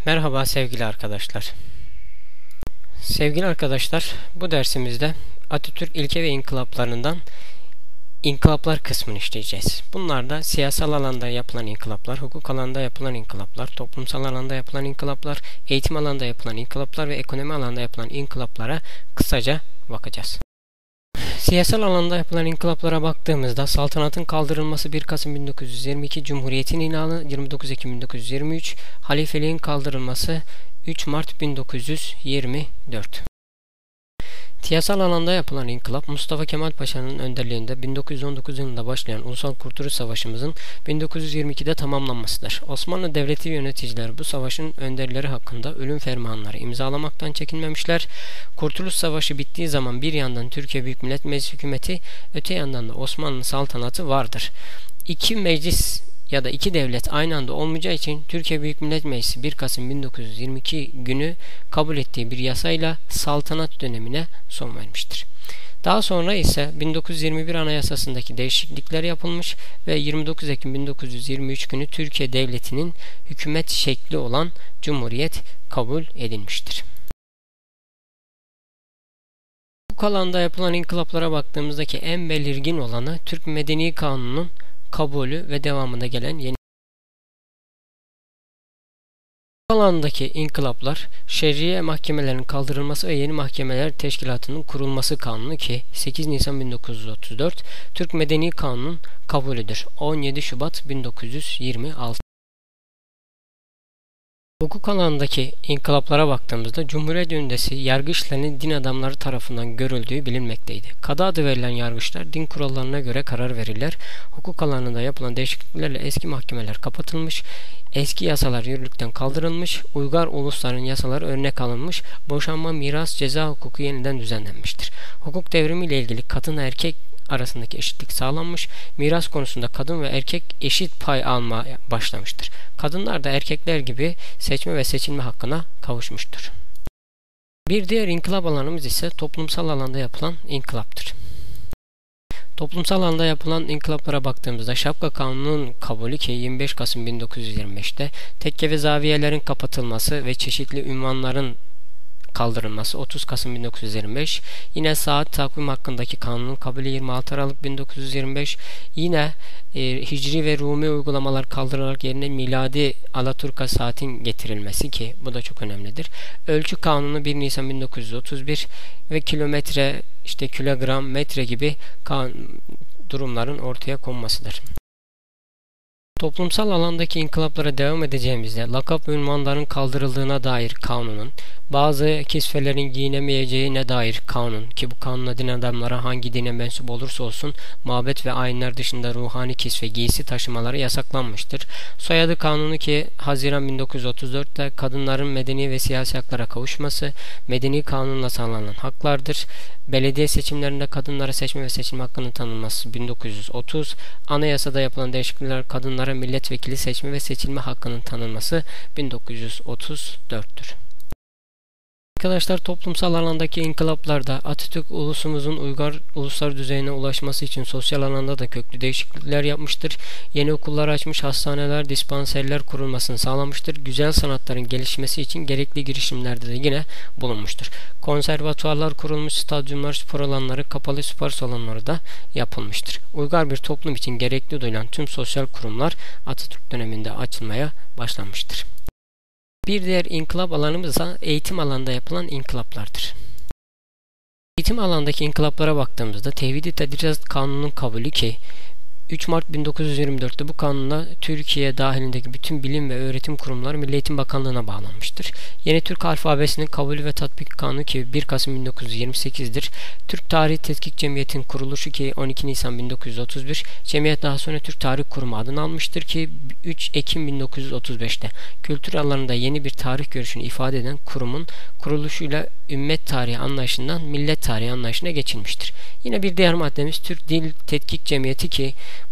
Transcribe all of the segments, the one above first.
Merhaba sevgili arkadaşlar. Sevgili arkadaşlar, bu dersimizde Atatürk ilke ve inkılaplarından inkılaplar kısmını işleyeceğiz. Bunlar da siyasal alanda yapılan inkılaplar, hukuk alanda yapılan inkılaplar, toplumsal alanda yapılan inkılaplar, eğitim alanda yapılan inkılaplar ve ekonomi alanda yapılan inkılaplara kısaca bakacağız. Siyasal alanda yapılan inkılaplara baktığımızda saltanatın kaldırılması 1 Kasım 1922, Cumhuriyet'in ilanı 29 Ekim 1923, halifeliğin kaldırılması 3 Mart 1924. Siyasal alanda yapılan inkılap, Mustafa Kemal Paşa'nın önderliğinde 1919 yılında başlayan Ulusal Kurtuluş Savaşımızın 1922'de tamamlanmasıdır. Osmanlı Devleti yöneticiler bu savaşın önderleri hakkında ölüm fermanları imzalamaktan çekinmemişler. Kurtuluş Savaşı bittiği zaman bir yandan Türkiye Büyük Millet Meclisi hükümeti, öte yandan da Osmanlı saltanatı vardır. İki meclis ya da iki devlet aynı anda olmayacağı için Türkiye Büyük Millet Meclisi 1 Kasım 1922 günü kabul ettiği bir yasayla saltanat dönemine son vermiştir. Daha sonra ise 1921 Anayasası'ndaki değişiklikler yapılmış ve 29 Ekim 1923 günü Türkiye Devleti'nin hükümet şekli olan Cumhuriyet kabul edilmiştir. Bu alanda yapılan inkılaplara baktığımızdaki en belirgin olanı Türk Medeni Kanunu'nun kabulü ve devamında gelen yeni alandaki inkılaplar, şer'iye mahkemelerin kaldırılması ve yeni mahkemeler teşkilatının kurulması kanunu ki 8 Nisan 1934, Türk Medeni Kanunu'nun kabulüdür. 17 Şubat 1926. Hukuk alanındaki inkılaplara baktığımızda Cumhuriyet öncesi yargı işlerinin din adamları tarafından görüldüğü bilinmekteydi. Kadı adı verilen yargıçlar din kurallarına göre karar verirler. Hukuk alanında yapılan değişikliklerle eski mahkemeler kapatılmış, eski yasalar yürürlükten kaldırılmış, uygar ulusların yasaları örnek alınmış, boşanma, miras, ceza hukuku yeniden düzenlenmiştir. Hukuk devrimiyle ilgili kadın erkek arasındaki eşitlik sağlanmış, miras konusunda kadın ve erkek eşit pay almaya başlamıştır. Kadınlar da erkekler gibi seçme ve seçilme hakkına kavuşmuştur. Bir diğer inkılap alanımız ise toplumsal alanda yapılan inkılaptır. Toplumsal alanda yapılan inkılaplara baktığımızda Şapka Kanunu'nun kabulü ki 25 Kasım 1925'te, tekke ve zaviyelerin kapatılması ve çeşitli ünvanların kaldırılması 30 Kasım 1925, yine saat takvim hakkındaki kanunun kabulü 26 Aralık 1925, yine Hicri ve Rumi uygulamalar kaldırılarak yerine miladi Alaturka saatin getirilmesi ki bu da çok önemlidir. Ölçü kanunu 1 Nisan 1931 ve kilometre, kilogram, metre gibi durumların ortaya konmasıdır. Toplumsal alandaki inkılaplara devam edeceğimizde lakap ve ünvanların kaldırıldığına dair kanunun, bazı kisvelerin giyinemeyeceğine dair kanun ki bu kanunla din adamları hangi dine mensup olursa olsun mabet ve ayinler dışında ruhani kisve giysi taşımaları yasaklanmıştır. Soyadı kanunu ki Haziran 1934'te kadınların medeni ve siyasi haklara kavuşması medeni kanunla sağlanan haklardır. Belediye seçimlerinde kadınlara seçme ve seçilme hakkının tanınması 1930, anayasada yapılan değişiklikler kadınlara milletvekili seçme ve seçilme hakkının tanınması 1934'tür. Arkadaşlar, toplumsal alandaki inkılaplarda Atatürk ulusumuzun uygar uluslar düzeyine ulaşması için sosyal alanda da köklü değişiklikler yapmıştır. Yeni okullar açmış, hastaneler, dispanserler kurulmasını sağlamıştır. Güzel sanatların gelişmesi için gerekli girişimlerde de yine bulunmuştur. Konservatuarlar kurulmuş, stadyumlar, spor alanları, kapalı spor salonları da yapılmıştır. Uygar bir toplum için gerekli duyulan tüm sosyal kurumlar Atatürk döneminde açılmaya başlanmıştır. Bir diğer inkılap alanımız ise eğitim alanında yapılan inkılaplardır. Eğitim alanındaki inkılaplara baktığımızda Tevhid-i Tedrisat Kanunu'nun kabulü ki 3 Mart 1924'te bu kanunla Türkiye dahilindeki bütün bilim ve öğretim kurumları Milli Eğitim Bakanlığı'na bağlanmıştır. Yeni Türk Alfabesi'nin kabulü ve tatbik kanunu ki 1 Kasım 1928'dir. Türk Tarihi Tetkik Cemiyeti'nin kuruluşu ki 12 Nisan 1931. Cemiyet daha sonra Türk Tarih Kurumu adını almıştır ki 3 Ekim 1935'te. Kültür alanında yeni bir tarih görüşünü ifade eden kurumun kuruluşuyla ümmet tarihi anlayışından millet tarihi anlayışına geçilmiştir. Yine bir diğer maddemiz Türk Dil Tetkik Cemiyeti ki bu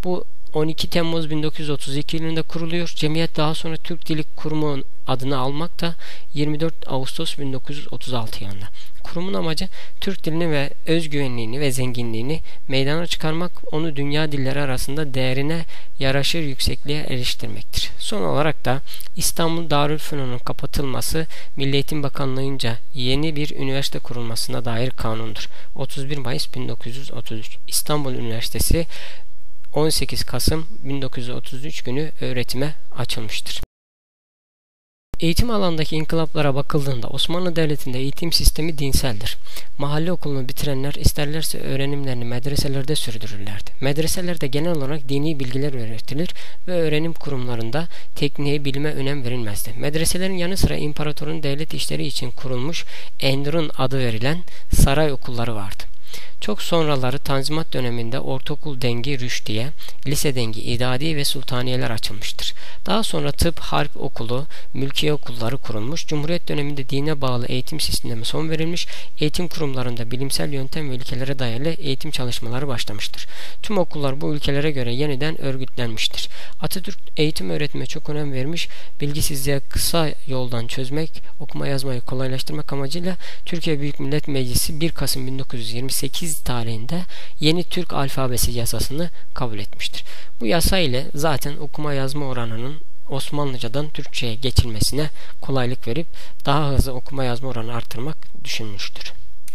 12 Temmuz 1932 yılında kuruluyor. Cemiyet daha sonra Türk Dili Kurumu adını almakta 24 Ağustos 1936 yılında. Kurumun amacı Türk dilini ve özgüvenliğini ve zenginliğini meydana çıkarmak, onu dünya dilleri arasında değerine yaraşır yüksekliğe eriştirmektir. Son olarak da İstanbul Darülfünun'un kapatılması Milli Eğitim Bakanlığı'nca yeni bir üniversite kurulmasına dair kanundur. 31 Mayıs 1933 İstanbul Üniversitesi 18 Kasım 1933 günü öğretime açılmıştır. Eğitim alanındaki inkılaplara bakıldığında Osmanlı Devleti'nde eğitim sistemi dinseldir. Mahalle okulunu bitirenler isterlerse öğrenimlerini medreselerde sürdürürlerdi. Medreselerde genel olarak dini bilgiler öğretilir ve öğrenim kurumlarında tekniğe, bilime önem verilmezdi. Medreselerin yanı sıra imparatorun devlet işleri için kurulmuş Enderun adı verilen saray okulları vardı. Çok sonraları Tanzimat döneminde ortaokul dengi Rüşdiye, lise dengi İdadi ve Sultaniyeler açılmıştır. Daha sonra tıp, harp okulu, mülkiye okulları kurulmuş. Cumhuriyet döneminde dine bağlı eğitim sistemine son verilmiş. Eğitim kurumlarında bilimsel yöntem ve ilkelere dayalı eğitim çalışmaları başlamıştır. Tüm okullar bu ülkelere göre yeniden örgütlenmiştir. Atatürk eğitim öğretime çok önem vermiş. Bilgisizliğe kısa yoldan çözmek, okuma yazmayı kolaylaştırmak amacıyla Türkiye Büyük Millet Meclisi 1 Kasım 1928 tarihinde yeni Türk alfabesi yasasını kabul etmiştir. Bu yasa ile zaten okuma yazma oranının Osmanlıcadan Türkçe'ye geçilmesine kolaylık verip daha hızlı okuma yazma oranı artırmak düşünmüştür.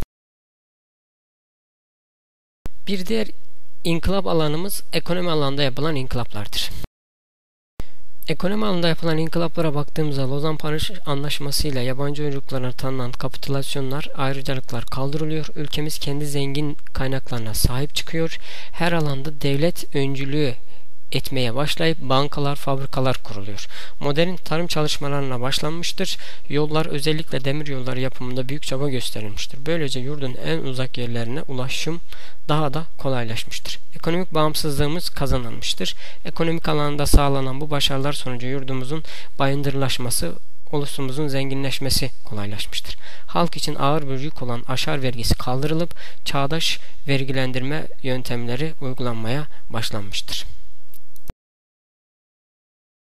Bir diğer inkılap alanımız ekonomi alanında yapılan inkılaplardır. Ekonomi alanında yapılan inkılaplara baktığımızda Lozan-Paris Anlaşması ile yabancı uyruklarına tanınan kapitülasyonlar, ayrıcalıklar kaldırılıyor. Ülkemiz kendi zengin kaynaklarına sahip çıkıyor. Her alanda devlet öncülüğü etmeye başlayıp bankalar, fabrikalar kuruluyor. Modern tarım çalışmalarına başlanmıştır. Yollar, özellikle demir yolları yapımında büyük çaba gösterilmiştir. Böylece yurdun en uzak yerlerine ulaşım daha da kolaylaşmıştır. Ekonomik bağımsızlığımız kazanılmıştır. Ekonomik alanda sağlanan bu başarılar sonucu yurdumuzun bayındırlaşması, ulusumuzun zenginleşmesi kolaylaşmıştır. Halk için ağır bir yük olan aşar vergisi kaldırılıp çağdaş vergilendirme yöntemleri uygulanmaya başlanmıştır.